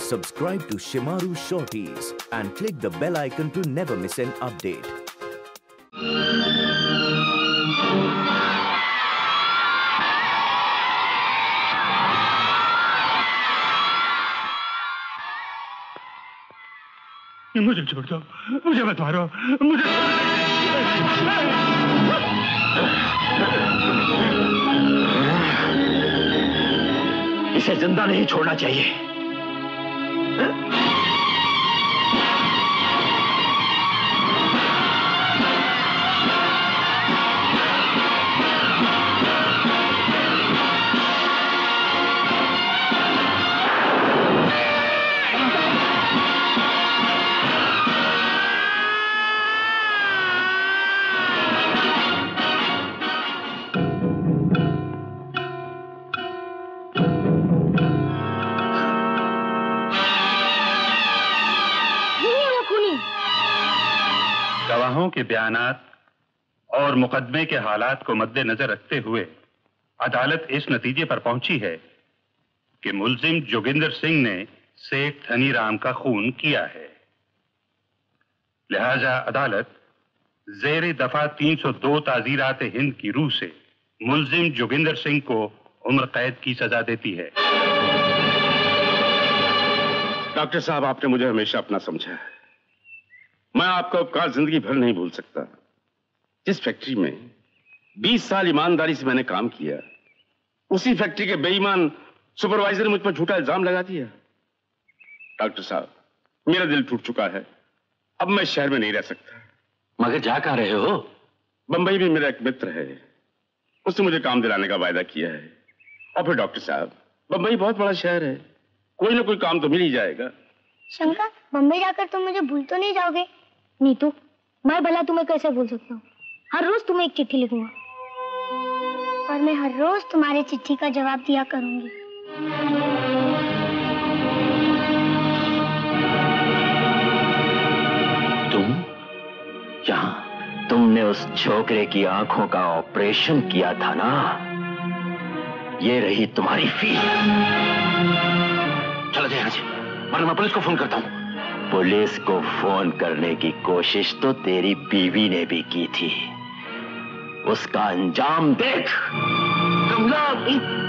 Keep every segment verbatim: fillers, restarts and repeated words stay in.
Subscribe to Shimaru Shorties and click the bell icon to never miss an update. मुझे छोड़ दो, मुझे मत मारो, मुझे इसे जिंदा नहीं छोड़ना चाहिए। गवाहों के बयानात और मुकदमे के हालात को मद्देनजर रखते हुए अदालत इस नतीजे पर पहुंची है कि मुलजिम जोगिंदर सिंह ने शेख धनी राम का खून किया है। लिहाजा अदालत जेर दफा तीन सौ दो ताजीरात हिंद की रूह से मुलजिम जोगिंदर सिंह को उम्र कैद की सजा देती है। डॉक्टर साहब, आपने मुझे हमेशा अपना समझा है। मैं आपका उपकार जिंदगी भर नहीं भूल सकता। जिस फैक्ट्री में बीस साल ईमानदारी से मैंने काम किया, उसी फैक्ट्री के बेईमान सुपरवाइजर ने मुझ पर झूठा इल्जाम लगा दिया। डॉक्टर साहब, मेरा दिल टूट चुका है। अब मैं शहर में नहीं रह सकता। मगर जा कहां रहे हो? बंबई में मेरा एक मित्र है, उसने मुझे काम दिलाने का वायदा किया है। और फिर डॉक्टर साहब, बंबई बहुत बड़ा शहर है, कोई ना कोई काम तो मिल ही जाएगा। शंकर, बंबई जाकर तुम मुझे भूल तो नहीं जाओगे? नीतू, मैं भला तुम्हें कैसे भूल सकता हूँ? हर रोज तुम्हें एक चिट्ठी लिखूंगा और मैं हर रोज तुम्हारी चिट्ठी का जवाब दिया करूंगी। तुम यहाँ, तुमने उस छोकरे की आंखों का ऑपरेशन किया था ना? ये रही तुम्हारी फीस। चलो जाए यहाँ से, वरना मैं पुलिस को फोन करता हूँ। पुलिस को फोन करने की कोशिश तो तेरी बीवी ने भी की थी, उसका अंजाम देख। तुम लोग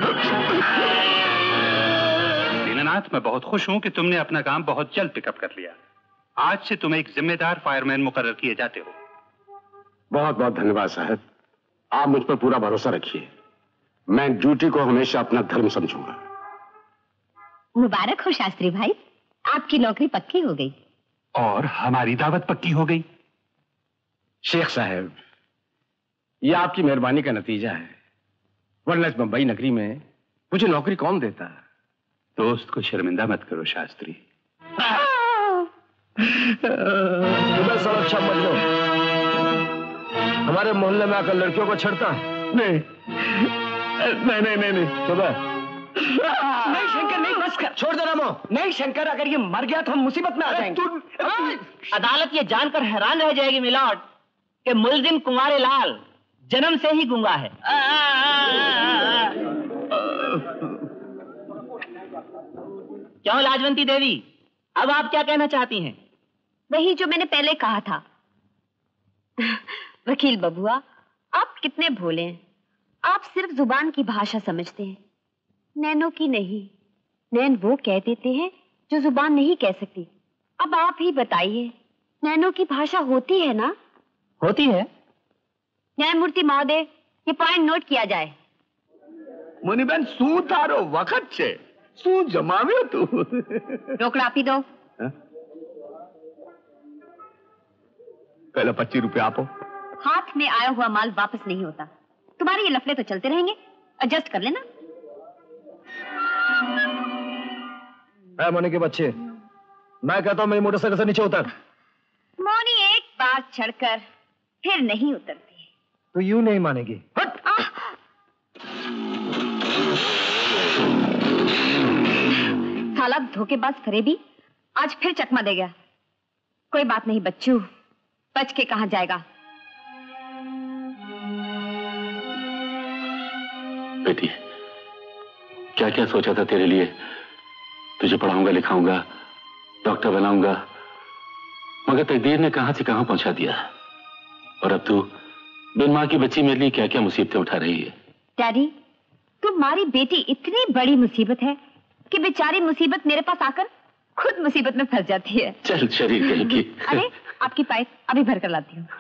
दीनानाथ, मैं बहुत खुश हूं कि तुमने अपना काम बहुत जल्द पिकअप कर लिया। आज से तुम एक जिम्मेदार फायरमैन मुकर्रर किए जाते हो। बहुत बहुत धन्यवाद साहब, आप मुझ पर पूरा भरोसा रखिए। मैं ड्यूटी को हमेशा अपना धर्म समझूंगा। मुबारक हो शास्त्री भाई, आपकी नौकरी पक्की हो गई और हमारी दावत पक्की हो गई। शेख साहब, यह आपकी मेहरबानी का नतीजा है, वरना इस बंबई नगरी में मुझे नौकरी कौन देता? दोस्त को शर्मिंदा मत करो शास्त्री। अच्छा मत लो, हमारे मोहल्ले में आकर लड़कियों को छेड़ता? नहीं नहीं नहीं नहीं, नहीं। सुबह नहीं शंकर, नहीं, बस कर, छोड़ दो रामो। नहीं शंकर, अगर ये मर गया तो हम मुसीबत में आ जाएंगे। अदालत ये जानकर हैरान रह जाएगी मिलॉर्ड कि मुलजिम कुंवारे लाल जन्म से ही गूंगा है। क्यों लाजवंती देवी, अब आप क्या कहना चाहती हैं? वही जो मैंने पहले कहा था। वकील बबुआ, आप कितने भोले हैं। आप सिर्फ जुबान की भाषा समझते हैं, नैनों की नहीं। नैन वो कह देते हैं जो जुबान नहीं कह सकती। अब आप ही बताइए, नैनों की भाषा होती है ना? होती है। न्यायमूर्ति महोदय, ये पॉइंट नोट किया जाए। मुनिबेन, शू तारो वक्त छे, शू जमाव्यो तू? रोकड़ा आपी दो। पहले पच्चीस रुपए आपो। हाथ में आया हुआ माल वापस नहीं होता। तुम्हारे ये लफड़े तो चलते रहेंगे, एडजस्ट कर लेना। मोनी के बच्चे, मैं कहता हूँ मेरी मोटरसाइकिल से नीचे उतर। मोनी एक बार चढ़कर फिर नहीं उतरती। तो यूं नहीं मानेगी। साला धोखेबाज फरेबी आज फिर चकमा दे गया। कोई बात नहीं बच्चू, बच के कहां जाएगा। बेटी, क्या क्या सोचा था तेरे लिए, तुझे पढ़ाऊंगा, लिखाऊंगा, डॉक्टर बनाऊंगा, मगर तकदीर ने कहां से कहां पहुंचा दिया। और अब तू बिन मां की बच्ची मेरे लिए क्या क्या मुसीबतें उठा रही है। डैडी, तुम्हारी बेटी इतनी बड़ी मुसीबत है कि बेचारी मुसीबत मेरे पास आकर खुद मुसीबत में फंस जाती है। चल शरीर के लिए। अरे आपकी पाइप अभी भर कर लाती हूँ।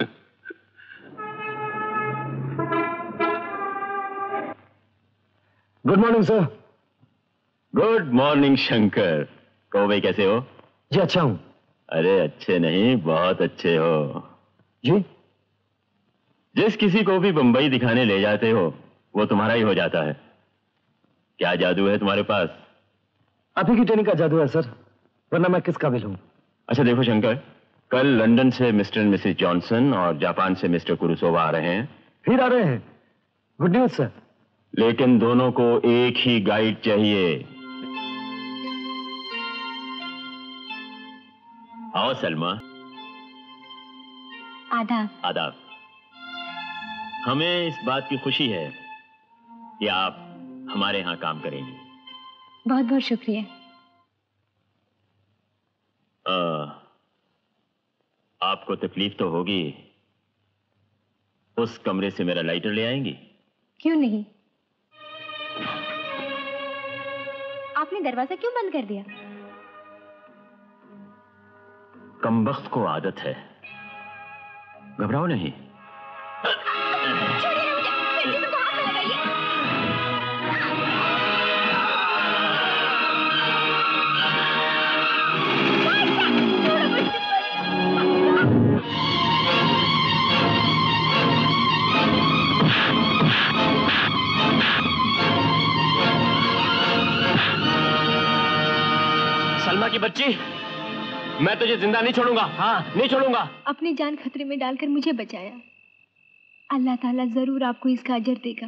Good morning sir. Good morning Shankar. कहो भाई, कैसे हो? जी अच्छा हूँ। अरे अच्छे नहीं, बहुत अच्छे हो जी। जिस किसी को भी बंबई दिखाने ले जाते हो वो तुम्हारा ही हो जाता है। क्या जादू है तुम्हारे पास? आप ही की ट्रेनिंग का जादू है सर, वरना मैं किस काबिल हूँ। अच्छा देखो शंकर, कल लंदन से मिस्टर एंड मिसेस जॉनसन और जापान से मिस्टर कुरुसोवा आ रहे हैं। फिर आ रहे हैं? Good news sir. लेकिन दोनों को एक ही गाइड चाहिए। आओ सलमा। आदाब। आदाब। हमें इस बात की खुशी है कि आप हमारे यहां काम करेंगे। बहुत बहुत शुक्रिया। आ, आपको तकलीफ तो होगी, उस कमरे से मेरा लाइटर ले आएंगी? क्यों नहीं। आपने दरवाजा क्यों बंद कर दिया? कमबख्त को आदत है, घबराओ नहीं। छोड़िए मुझे, मेरे जिस्म को हाथ न लगाइए। सलमा की बच्ची, मैं तुझे जिंदा नहीं छोड़ूंगा। हाँ, नहीं छोड़ूंगा। अपनी जान खतरे में डालकर मुझे बचाया। अल्लाह ताला जरूर आपको इसका अजर देगा।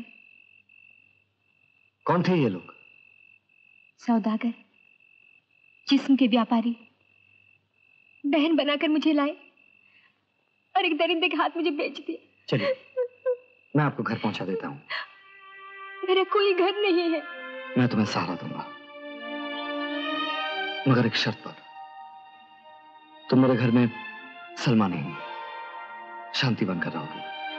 कौन थे ये लोग? सौदागर, जिस्म के व्यापारी, बहन बनाकर मुझे लाए और एक दरिंदे के हाथ मुझे बेच दिया। चलिए, मैं आपको घर पहुंचा देता हूँ। मेरा कोई घर नहीं है। मैं तुम्हें सहारा दूंगा, मगर एक शर्त पर। तुम मेरे घर में सलमा नहीं, शांति बनकर रहोगी।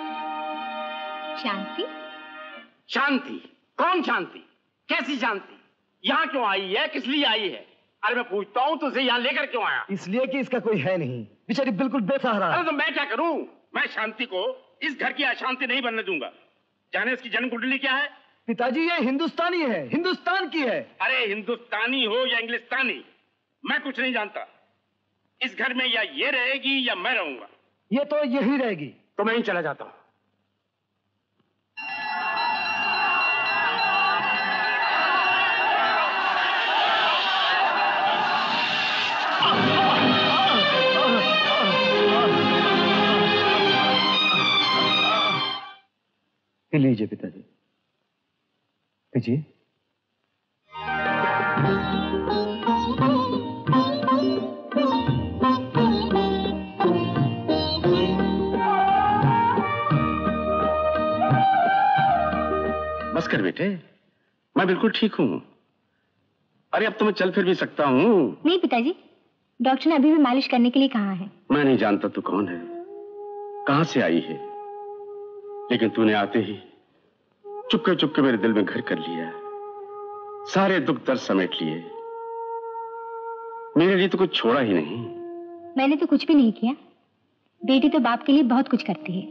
शांति? शांति? कौन शांति? कैसी शांति? यहाँ क्यों आई है? किस लिए आई है? अरे मैं पूछता हूँ तुझे यहाँ लेकर क्यों आया? इसलिए कि इसका कोई है नहीं, बेचारी बिल्कुल बेसहारा है। अरे तो मैं क्या करूँ? मैं शांति को इस घर की अशांति नहीं बनने दूंगा। जाने इसकी जन्म कुंडली क्या है? पिताजी ये हिंदुस्तानी है, हिंदुस्तान की है। अरे हिंदुस्तानी हो या इंग्लिस्तानी, मैं कुछ नहीं जानता। इस घर में या ये रहेगी या मैं रहूंगा। ये तो यही रहेगी। तो मैं ही चला जाता हूं। लीजिए पिताजी, पीजिए। बस कर बेटे, मैं बिल्कुल ठीक हूँ। अरे अब तो मैं चल फिर भी सकता हूँ। नहीं पिताजी, डॉक्टर ने अभी भी मालिश करने के लिए कहा है। मैं नहीं जानता तू कौन है, कहां से आई है, लेकिन तूने आते ही चुपके चुपके मेरे दिल में घर कर लिया। सारे दुख दर्द समेट लिए। मेरे लिए तो कुछ छोड़ा ही नहीं। मैंने तो कुछ भी नहीं किया। बेटी तो बाप के लिए बहुत कुछ करती है।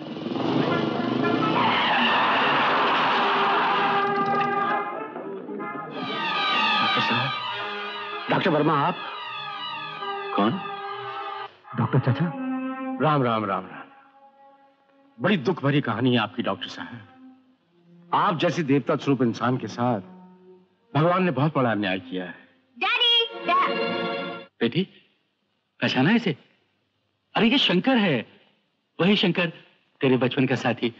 डॉक्टर साहब, डॉक्टर वर्मा आप? कौन? डॉक्टर चाचा। राम राम राम राम। बड़ी दुख भरी कहानी है आपकी डॉक्टर साहब। आप जैसी देवता स्वरूप इंसान के साथ भगवान ने बहुत बड़ा अन्याय किया है। डैडी, बेटी पहचाना इसे? अरे ये शंकर है, वही शंकर, तेरे बचपन का साथी।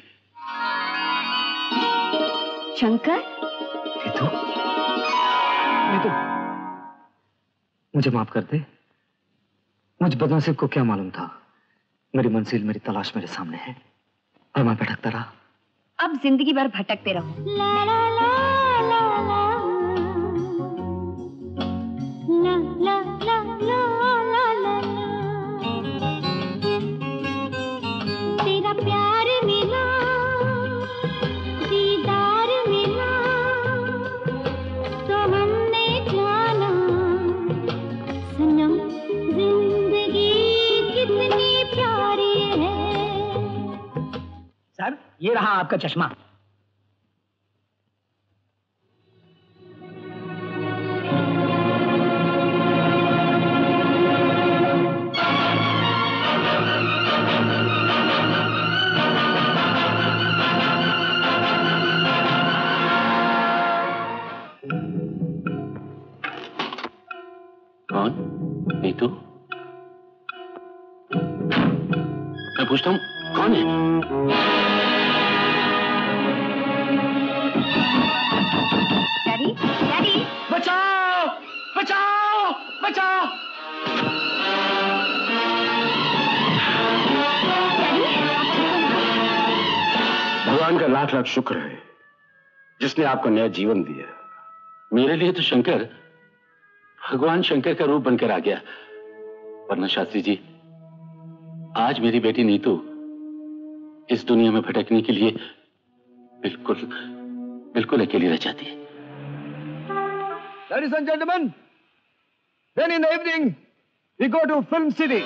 शंकर? नीतू, नीतू, मुझे माफ कर दे। मुझ बदनसीब को क्या मालूम था। मेरी मंजिल, मेरी तलाश मेरे सामने है और मैं भटकता रहा। अब जिंदगी भर भटकते रहो। ये रहा आपका चश्मा। कौन? नीतू? मैं पूछता हूँ कौन है? डैडी, डैडी, बचाओ, बचाओ, बचाओ! भगवान का लाख लाख शुक्र है जिसने आपको नया जीवन दिया। मेरे लिए तो शंकर भगवान शंकर का रूप बनकर आ गया, वरना शास्त्री जी आज मेरी बेटी नीतू इस दुनिया में भटकने के लिए बिल्कुल बिल्कुल अकेली रह जाती है। Ladies and gentlemen, then in the evening we go to Film City.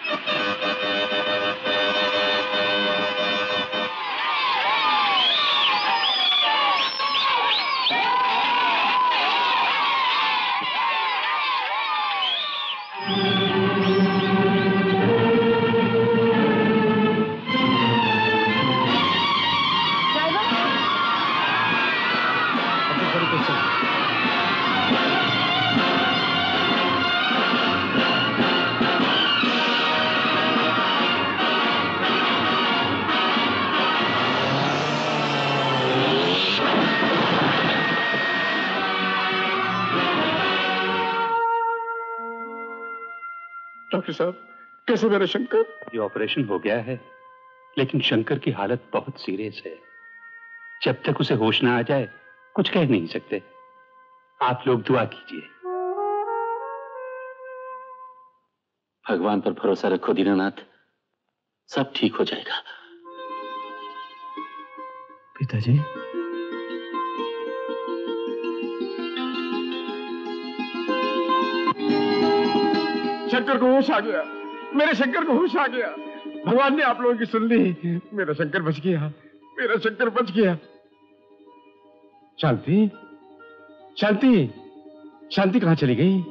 Doctor साहब, कैसे मेरा शंकर? ये ऑपरेशन हो गया है, लेकिन शंकर की हालत बहुत सीरियस है। जब तक उसे होश ना आ जाए कुछ कह नहीं सकते। आप लोग दुआ कीजिए। भगवान पर भरोसा रखो दीनानाथ, सब ठीक हो जाएगा। पिताजी, शंकर को होश आ गया, मेरे शंकर को होश आ गया। भगवान ने आप लोगों की सुन ली। मेरा शंकर बच गया, मेरा शंकर बच गया। शांति, शांति, शांति कहां चली गई?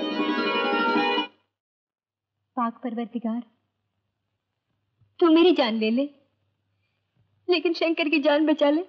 पाक परवरदिगार, तू मेरी जान ले ले, लेकिन शंकर की जान बचा ले।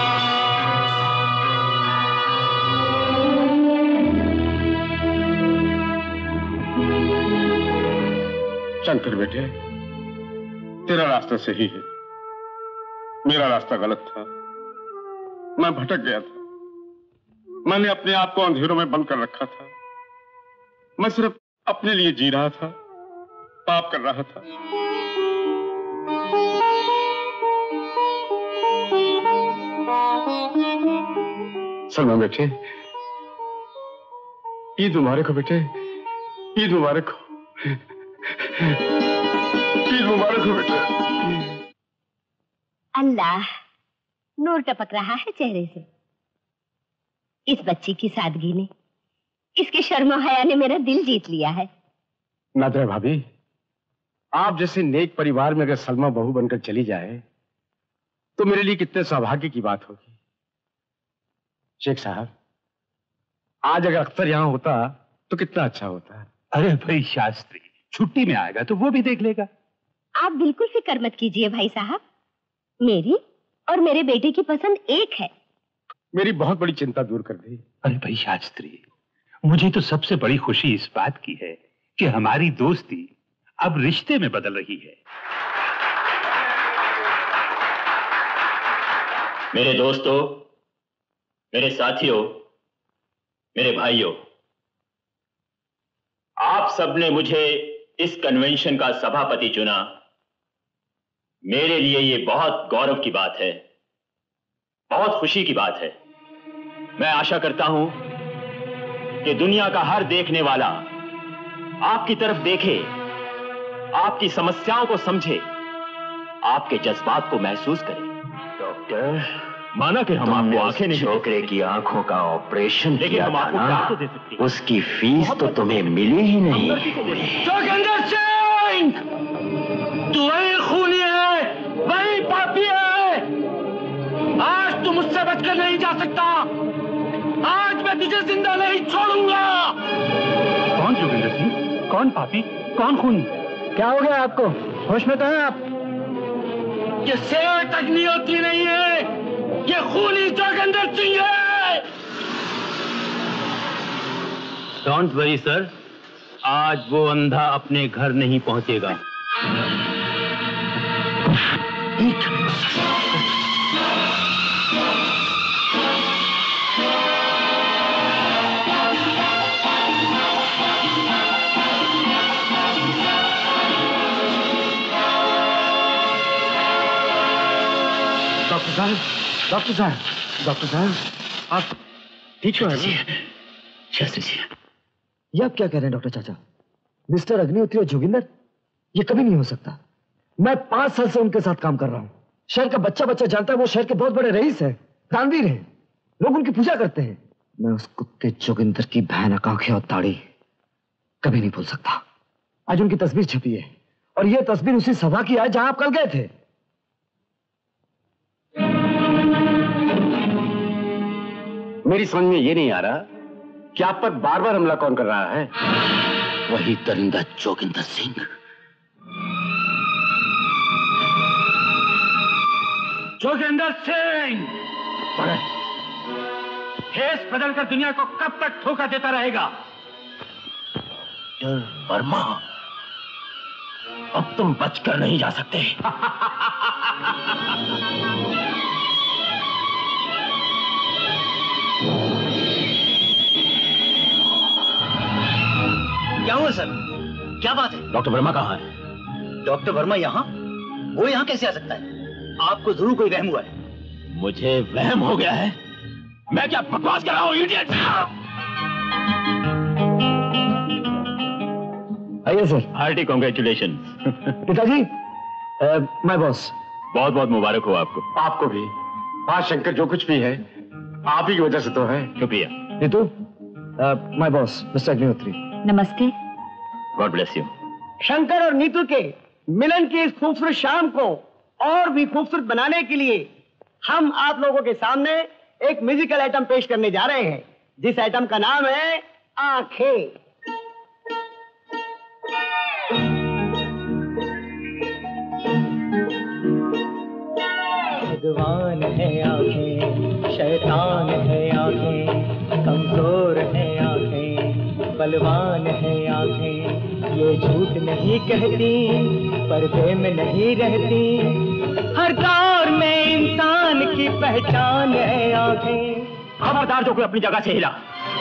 शंकर बेटे, तेरा रास्ता सही है, मेरा रास्ता गलत था। मैं भटक गया था, मैंने अपने आप को अंधेरों में बंद कर रखा था। मैं सिर्फ अपने लिए जी रहा था, पाप कर रहा था। सलमान बेटे, ईद मुबारक हो बेटे, ईद मुबारक हो, ईद मुबारक हो बेटे। अल्लाह, नूर टपक रहा है चेहरे से। इस बच्ची की सादगी ने, इसके शर्म हया ने मेरा दिल जीत लिया है। नादरा भाभी, आप जैसे नेक परिवार में अगर सलमा बहू बनकर चली जाए तो मेरे लिए कितने सौभाग्य की बात होगी। शेख साहब, आज अगर अख्तर यहां होता तो कितना अच्छा होता। अरे भाई शास्त्री, छुट्टी में आएगा तो वो भी देख लेगा। आप बिल्कुल फिक्र मत कीजिए भाई साहब, मेरी और मेरे बेटे की पसंद एक है। मेरी बहुत बड़ी चिंता दूर कर दी। अरे भाई शास्त्री, मुझे तो सबसे बड़ी खुशी इस बात की है कि हमारी दोस्ती अब रिश्ते में बदल रही है। मेरे दोस्तों, मेरे साथियों, मेरे भाइयों, आप सबने मुझे इस कन्वेंशन का सभापति चुना। मेरे लिए ये बहुत गौरव की बात है, बहुत खुशी की बात है। मैं आशा करता हूं कि दुनिया का हर देखने वाला आपकी तरफ देखे, आपकी समस्याओं को समझे, आपके जज्बात को महसूस करे। डॉक्टर, माना कि हम आपको आंखें नहीं, छोकरे की आंखों का ऑपरेशन किया था ना, तो दे सकती, उसकी फीस तो तुम्हें मिली ही नहीं। जोगिंदर सिंह, तू वही खूनी है, वही पापी है तुझे जिंदा नहीं छोड़ूंगा। कौन जोगिंदर सिंह? कौन पापी? कौन खूनी? क्या हो गया आपको? होश में तो हैं आप? ये सेठ अग्निहोत्री नहीं है, ये खूनी जोगिंदर सिंह है। डोंट वरी सर, आज वो अंधा अपने घर नहीं पहुंचेगा। डॉक्टर साहब, डॉक्टर साहब, डॉक्टर साहब, आप ठीक हो? शास्त्री जी, ये आप क्या कह रहे हैं डॉक्टर चाचा? मिस्टर अग्निहोत्री और जोगिंदर, ये कभी नहीं हो सकता। मैं पांच साल से उनके साथ काम कर रहा हूं। शहर का बच्चा बच्चा जानता है वो शहर के बहुत बड़े रईस हैं, दानवीर हैं, लोग उनकी पूजा करते हैं। मैं उस कुत्ते जोगिंदर की भयानक आंखें और दाढ़ी कभी नहीं भूल सकता। आज उनकी तस्वीर छपी है और यह तस्वीर उसी सभा की है जहां आप कल गए थे। मेरी समझ में ये नहीं आ रहा कि आप पर बार बार हमला कौन कर रहा है? वही दरिंदा जोगिंदर सिंह। जोगिंदर सिंह भेष बदलकर दुनिया को कब तक धोखा देता रहेगा? वर्मा, अब तुम बचकर नहीं जा सकते। क्या हुआ सर? क्या बात है? डॉक्टर वर्मा कहाँ है? डॉक्टर वर्मा यहाँ? वो यहाँ कैसे आ सकता है? आपको जरूर कोई वहम हुआ है। मुझे वहम हो गया है? मैं क्या बकवास कर रहा हूँ, इडियट? आइए सर। Hearty congratulation. पिताजी, माय बॉस। बहुत बहुत मुबारक हो आपको। आपको भी। हाँ शंकर, जो कुछ भी है आप ही की वजह से तो है। शुक्रिया। Neetu, my boss mister Agnihotri. नमस्ते। God bless you. शंकर और नीतू के मिलन की इस खूबसूरत शाम को और भी खूबसूरत बनाने के लिए हम आप लोगों के सामने एक म्यूजिकल आइटम पेश करने जा रहे हैं, जिस आइटम का नाम है आंखें। भगवान है आंखें, शैतान है आंखें, कमजोर है आंखें, बलवान है आंखें, ये झूठ नहीं कहती, पर्दे में नहीं रहती, हर दौर में इंसान की पहचान है आंखें। खबरदार जो कोई अपनी जगह से हिला।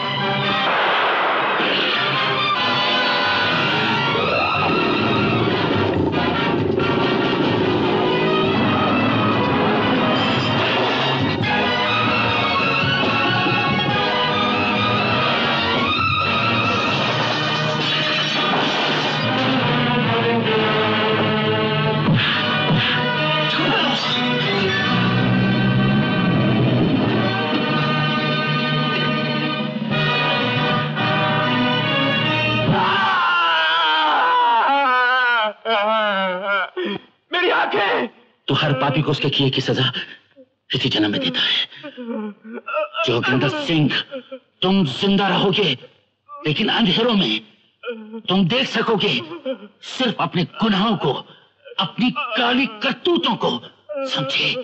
तो हर पापी को उसके किए की सजा इसी जन्म में देता है। जोगिंदर सिंह, तुम जिंदा रहोगे, लेकिन अंधेरों में तुम देख सकोगे सिर्फ अपने गुनाहों को, अपनी काली करतूतों को। समझे?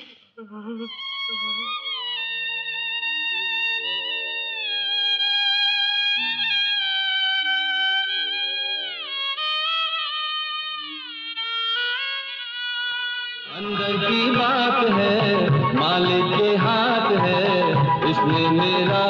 अंदर की बात है, मालिक के हाथ है, इसने मेरा